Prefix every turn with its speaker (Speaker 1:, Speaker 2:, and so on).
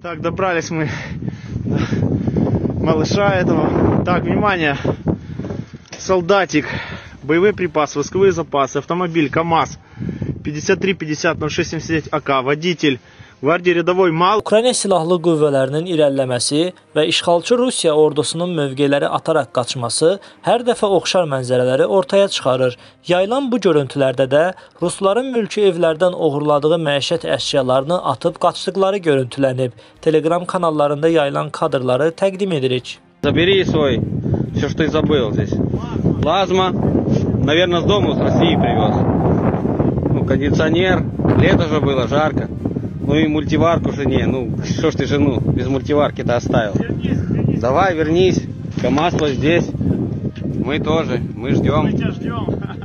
Speaker 1: Так, добрались мы до малыша этого. Так, внимание, солдатик, боевой припас, восковые запасы, автомобиль КАМАЗ 5350-0679 АК, водитель Qvardiya rədavoy mal.
Speaker 2: Ukrayna silahlı qüvvələrinin irəliləməsi və işğalçı Rusiya ordusunun mövqeləri ataraq qaçması hər dəfə oxşar mənzərələri ortaya çıxarır. Yayılan bu görüntülərdə də Rusların mülki evlərdən oğurladığı məişət əşyalarını atıb qaçdıqları görüntülənib. Telegram kanallarında yayılan kadrları təqdim edirik.
Speaker 3: Забери свой, все, что ты забыл здесь. Плазма, наверное, с дома, с России привез. Ну, кондиционер, лето же было, жарко. Ну и мультиварку жене, ну что ж ты жену без мультиварки-то оставил? Давай, вернись, КамАЗ вот здесь, мы тоже, мы ждем.